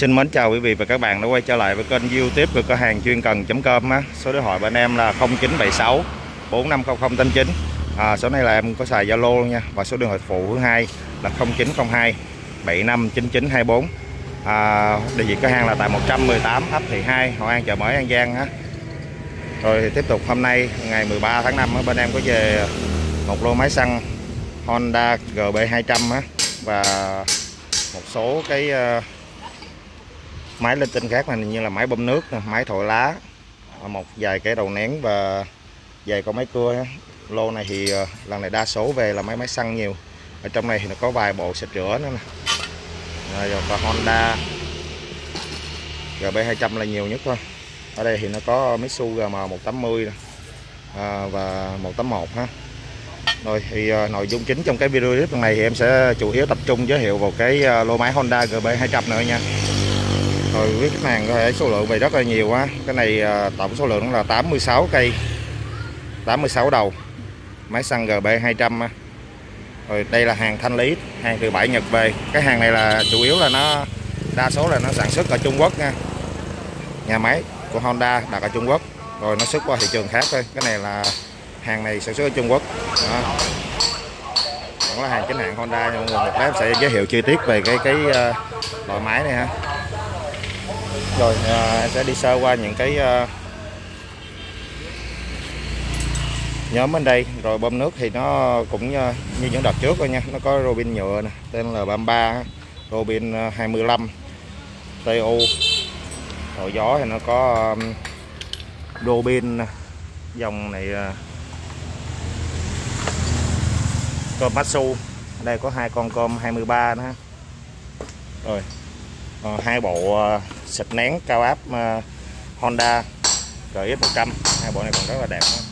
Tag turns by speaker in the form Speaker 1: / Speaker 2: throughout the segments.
Speaker 1: Xin mến chào quý vị và các bạn đã quay trở lại với kênh YouTube của cửa hàng chuyên cần.com á. Số điện thoại bên em là 0976 450089. Số này là em có xài Zalo luôn nha. Và số điện thoại phụ thứ hai là 0902 759924. Địa chỉ cửa hàng là tại 118 ấp Thị 2, Hội An, chợ mới An Giang á. Rồi thì tiếp tục hôm nay ngày 13 tháng 5 á, bên em có về một lô máy xăng Honda GB200 á, và một số cái máy linh tinh khác này, như là máy bơm nước, máy thổi lá, một vài cái đầu nén và vài con máy cưa. Lô này thì lần này đa số về là máy xăng nhiều. Ở trong này thì nó có vài bộ xịt rửa nữa nè. Và Honda GB200 là nhiều nhất thôi. Ở đây thì nó có Mitsubishi GM180 và 181 ha. Rồi thì nội dung chính trong cái video clip này thì em sẽ chủ yếu tập trung giới thiệu vào cái lô máy Honda GB200 nữa nha. Rồi quý khách hàng có thể số lượng về rất là nhiều á. Cái này tổng số lượng là 86 cây, 86 đầu máy xăng GB200. Rồi đây là hàng thanh lý, hàng từ bãi Nhật về. Cái hàng này là chủ yếu là nó đa số là nó sản xuất ở Trung Quốc nha. Nhà máy của Honda đặt ở Trung Quốc, rồi nó xuất qua thị trường khác thôi. Cái này là hàng này sản xuất ở Trung Quốc. Đó. Vẫn là hàng chính hãng Honda nha mọi người. Một lát sẽ giới thiệu chi tiết về cái loại máy này ha. Rồi sẽ đi sơ qua những cái nhóm bên đây. Rồi bơm nước thì nó cũng như những đợt trước thôi nha. Nó có rô bin nhựa nè, tên là 33, rô bin 25 TU. Thổi gió thì nó có rô bin dòng này Komatsu. Đây có hai con com 23 nữa. Rồi hai bộ xịt nén cao áp Honda GX100. Hai bộ này còn rất là đẹp nữa.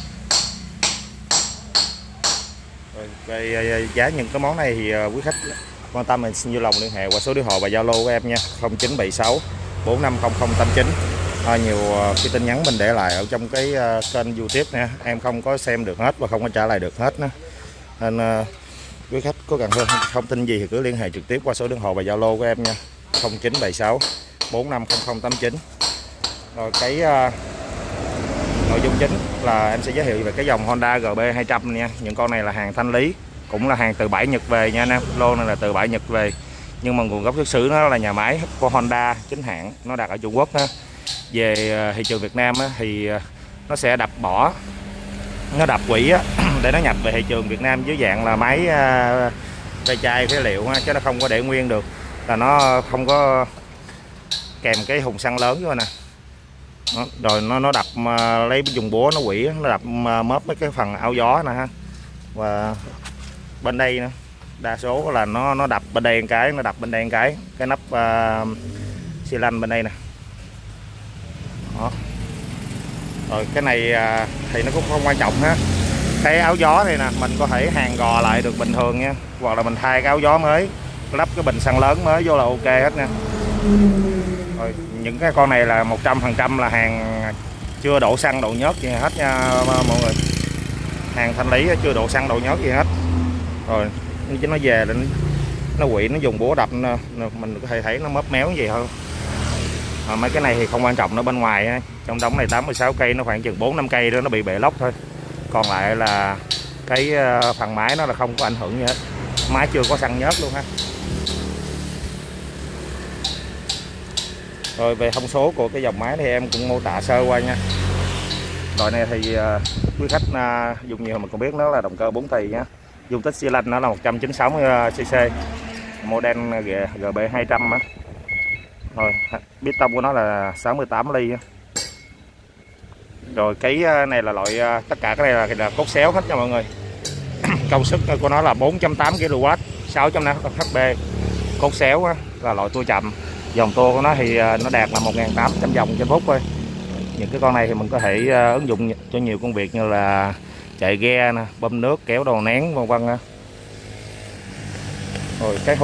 Speaker 1: Rồi, về giá những cái món này thì quý khách quan tâm mình xin vui lòng liên hệ qua số điện thoại và Zalo của em nha, 0976 450089. Nhiều cái tin nhắn mình để lại ở trong cái kênh YouTube nha, em không có xem được hết và không có trả lời được hết nữa. Nên quý khách có cần hơn thông tin gì thì cứ liên hệ trực tiếp qua số điện thoại và Zalo của em nha, 0976 450089. Rồi cái nội dung chính là em sẽ giới thiệu về cái dòng Honda GB200 nha. Những con này là hàng thanh lý, cũng là hàng từ bãi Nhật về nha anh em. Lô này là từ bãi Nhật về, nhưng mà nguồn gốc xuất xứ nó là nhà máy của Honda chính hãng, nó đặt ở Trung Quốc ha. Về thị trường Việt Nam thì nó sẽ đập bỏ, nó đập quỹ để nó nhập về thị trường Việt Nam dưới dạng là máy ve chai phế liệu ha, chứ nó không có để nguyên được, là nó không có kèm cái thùng xăng lớn với nè. Rồi nó đập lấy dùng búa nó quỷ, nó đập móp mấy cái phần áo gió nè ha. Và bên đây nữa, đa số là nó đập bên đây một cái, nó đập bên đây một cái nắp xi lanh bên đây nè. Đó. Rồi cái này thì nó cũng không quan trọng ha. Cái áo gió này nè, mình có thể hàn gò lại được bình thường nha, hoặc là mình thay cái áo gió mới, lắp cái bình xăng lớn mới vô là ok hết nha. Rồi những cái con này là 100% là hàng chưa đổ xăng đổ nhớt gì hết nha mọi người. Hàng thanh lý chưa đổ xăng đổ nhớt gì hết. Rồi chứ nó về nó quỵ, nó dùng búa đập, mình có thể thấy nó móp méo như vậy thôi. Mấy cái này thì không quan trọng, nó bên ngoài ha. Trong đống này 86 cây, nó khoảng chừng 4-5 cây đó nó bị bể lốc thôi. Còn lại là cái phần máy nó là không có ảnh hưởng gì hết. Máy chưa có xăng nhớt luôn ha. Rồi về thông số của cái dòng máy thì em cũng mô tả sơ qua nha. Loại này thì quý khách dùng nhiều mình cũng biết nó là động cơ 4 thì nhá. Dung tích xi lanh nó là 160cc, model GB200 á. Rồi bít tông của nó là 68 ly. Rồi cái này là loại tất cả cái này là cốt xéo hết nha mọi người. Công suất của nó là 4.8 kW, 6.5 HP. Cốt xéo á, là loại tua chậm. Dòng tua của nó thì nó đạt là 1.800 vòng trên phút thôi. Những cái con này thì mình có thể ứng dụng cho nhiều công việc như là chạy ghe nè, bơm nước, kéo đầu nén vân vân. Rồi cái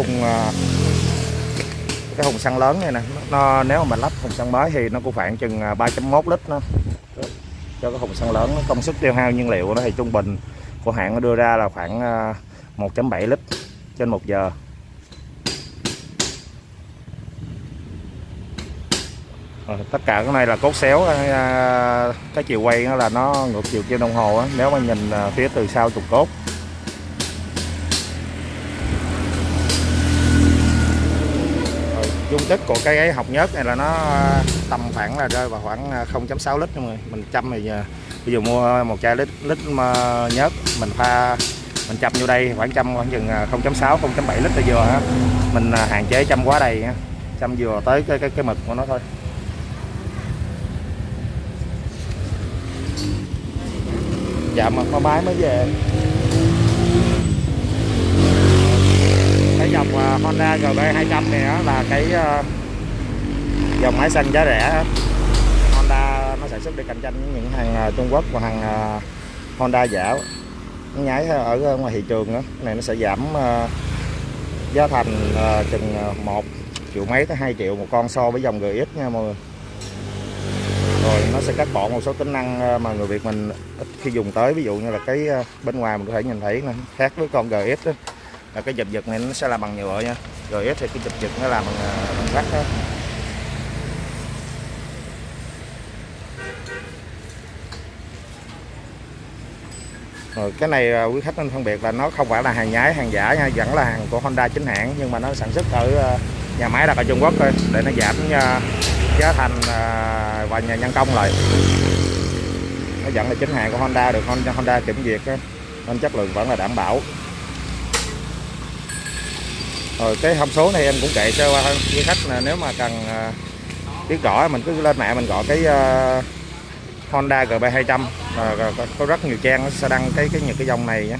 Speaker 1: thùng xăng lớn này nè, nếu mà mình lắp thùng xăng mới thì nó cũng khoảng chừng 3.1 lít nữa. Cho cái thùng xăng lớn, công suất tiêu hao nhiên liệu nó thì trung bình của hãng nó đưa ra là khoảng 1.7 lít trên 1 giờ. Tất cả cái này là cốt xéo, cái chiều quay nó là nó ngược chiều kim đồng hồ á, nếu mà nhìn phía từ sau trục cốt. Dung tích của cái gáy học nhớt này là nó tầm khoảng là rơi vào khoảng 0,6 lít, mình chăm thì ví dụ mua một chai lít nhớt, mình pha mình chăm vô đây khoảng chừng 0,6 0,7 lít là vừa ha. Mình hạn chế chăm quá đầy nha, chăm vừa tới cái mực của nó thôi. Dạ mà có máy mới về. Cái dòng Honda GB200 này đó là cái dòng máy xanh giá rẻ. Honda nó sản xuất để cạnh tranh với những hàng Trung Quốc và hàng Honda giả nhái ở ngoài thị trường đó. Cái này nó sẽ giảm giá thành chừng 1 triệu mấy tới 2 triệu một con so với dòng GX nha mọi người. Rồi nó sẽ cắt bỏ một số tính năng mà người Việt mình ít khi dùng tới, ví dụ như là cái bên ngoài mình có thể nhìn thấy nè, khác với con GX đó, là cái giật này nó sẽ là bằng nhựa nha. GX thì cái giật nó làm bằng sắt đó. Rồi cái này quý khách nên phân biệt là nó không phải là hàng nhái, hàng giả nha, vẫn là hàng của Honda chính hãng, nhưng mà nó sản xuất ở nhà máy đặt ở Trung Quốc thôi, để nó giảm giá thành và nhà nhân công lại. Nó vẫn là chính hãng của Honda, được Honda kiểm duyệt đó, nên chất lượng vẫn là đảm bảo. Rồi cái thông số này em cũng kệ cho quý khách, là nếu mà cần biết rõ mình cứ lên mạng mình gọi cái Honda GB200, có rất nhiều trang nó sẽ đăng những cái dòng này nhé.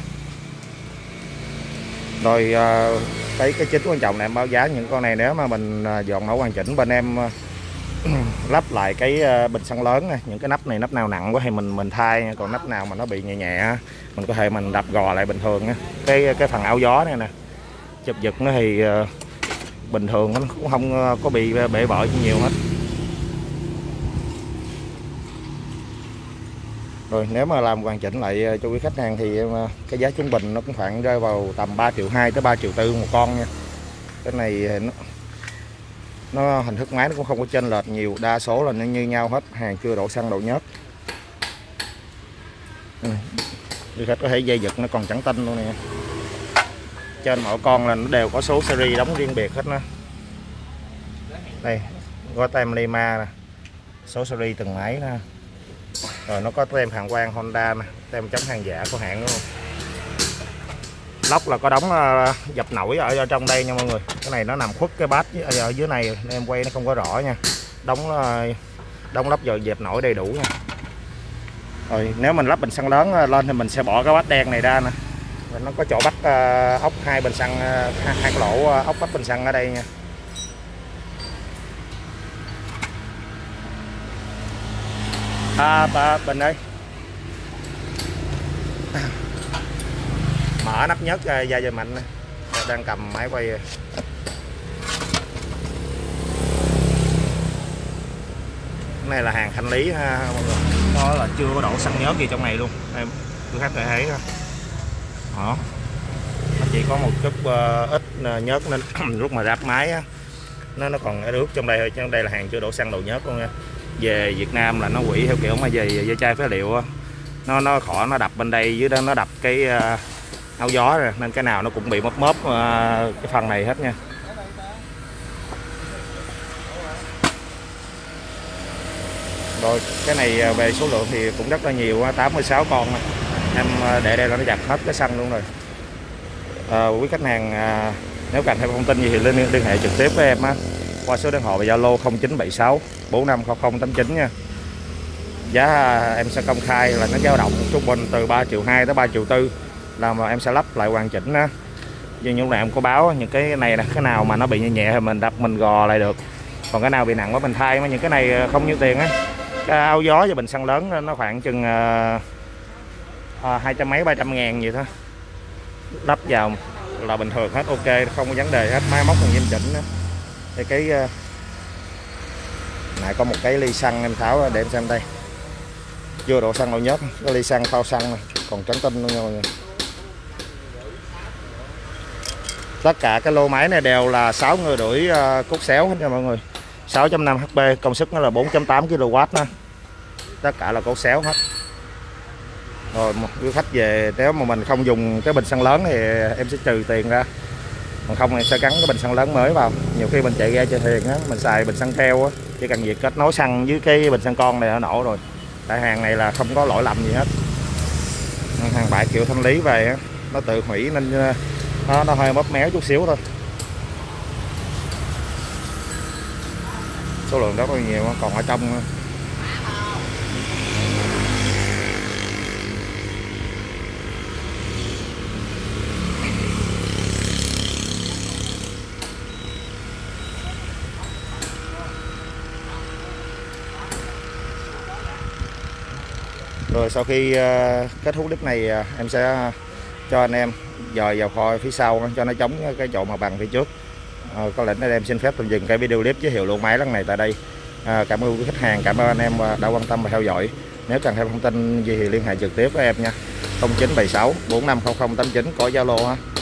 Speaker 1: Rồi cái chính quan trọng là em báo giá những con này, nếu mà mình dọn mẫu hoàn chỉnh bên em lắp lại cái bình xăng lớn này, những cái nắp này nắp nào nặng quá thì mình thay, còn nắp nào mà nó bị nhẹ nhẹ mình có thể mình đập gò lại bình thường. Cái phần áo gió này nè, chụp giật nó thì bình thường, nó cũng không có bị bể vỡ nhiều hết. Rồi nếu mà làm hoàn chỉnh lại cho quý khách hàng thì cái giá trung bình nó cũng khoảng rơi vào tầm 3,2 triệu tới 3,4 triệu một con nha. Cái này nó hình thức máy nó cũng không có chênh lệch nhiều, đa số là nó như nhau hết, hàng chưa đổ xăng đổ nhớt. Quý khách có thể dây giật nó còn chẳng tinh luôn nè. Trên mỗi con là nó đều có số series đóng riêng biệt hết đó. Đây có tem Lima nè, số series từng máy nè. Rồi nó có tem hàng quang Honda nè, tem chống hàng giả của hãng luôn. Lốc là có đóng dập nổi ở trong đây nha mọi người. Cái này nó nằm khuất cái bát ở dưới này nên em quay nó không có rõ nha. Đóng lốc giờ dẹp nổi đầy đủ nha. Rồi nếu mình lắp bình xăng lớn lên thì mình sẽ bỏ cái bát đen này ra nè. Và nó có chỗ bắt ốc hai bình xăng, hai cái lỗ ốc bắt bình xăng ở đây nha. Bình đây. Mở nắp nhớt ra dây mạnh nè. Đang cầm máy quay. Cái này là hàng thanh lý ha mọi người. Đó là chưa có đổ xăng nhớt gì trong này luôn. Em quý khách có thể thấy đó. Đó. Nó chỉ có một chút ít nhớt nên lúc mà ráp máy á, nó còn ướt trong đây thôi, chứ đây là hàng chưa đổ xăng đổ nhớt luôn nha. Về Việt Nam là nó quỷ theo kiểu mà về chai phế liệu á, nó khỏi nó đập bên đây dưới đó, nó đập cái áo gió rồi nên cái nào nó cũng bị móp cái phần này hết nha. Rồi cái này về số lượng thì cũng rất là nhiều, 86 con này. Em để đây là nó giặt hết cái xăng luôn rồi. Quý khách hàng nếu cần thêm thông tin gì thì liên hệ trực tiếp với em á, qua số điện thoại và Zalo 0976 450089 nha. Giá em sẽ công khai là nó dao động trung bình từ 3,2 triệu tới 3,4 triệu, là mà em sẽ lắp lại hoàn chỉnh á. Nhưng lúc này em có báo những cái này là cái nào mà nó bị nhẹ nhẹ thì mình đập mình gò lại được, còn cái nào bị nặng quá mình thay. Mà những cái này không nhiêu tiền á, cái áo gió và bình xăng lớn nó khoảng chừng 200 mấy 300 ngàn gì thôi, lắp vào là bình thường hết, ok, không có vấn đề hết, máy móc còn nghiêm chỉnh nữa. Thì cái này có một cái ly xăng em tháo để em xem đây, chưa đổ xăng đâu nhớt, cái ly xăng phao xăng này, còn trắng tinh luôn nha mọi người. Tất cả cái lô máy này đều là 6 người đuổi cốt xéo hết nha mọi người, 6.5 HP, công suất nó là 4.8 kW đó. Tất cả là cốt xéo hết. Rồi quý khách về nếu mà mình không dùng cái bình xăng lớn thì em sẽ trừ tiền ra, còn không thì sẽ gắn cái bình xăng lớn mới vào. Nhiều khi mình chạy ra chơi thuyền á, mình xài bình xăng keo á, chỉ cần việc kết nối xăng với cái bình xăng con này nó nổ rồi. Tại hàng này là không có lỗi lầm gì hết, hàng bãi kiểu thanh lý về á, nó tự hủy nên nó hơi bóp méo chút xíu thôi. Số lượng rất là nhiều, còn ở trong rồi. Sau khi kết thúc clip này em sẽ cho anh em dời vào kho phía sau cho nó chống cái chỗ mặt bằng phía trước. Có lẽ anh em xin phép tạm dừng cái video clip giới thiệu lô máy lần này tại đây. Cảm ơn quý khách hàng, cảm ơn anh em đã quan tâm và theo dõi. Nếu cần thêm thông tin gì thì liên hệ trực tiếp với em nha, 0976 450089, có Zalo ha.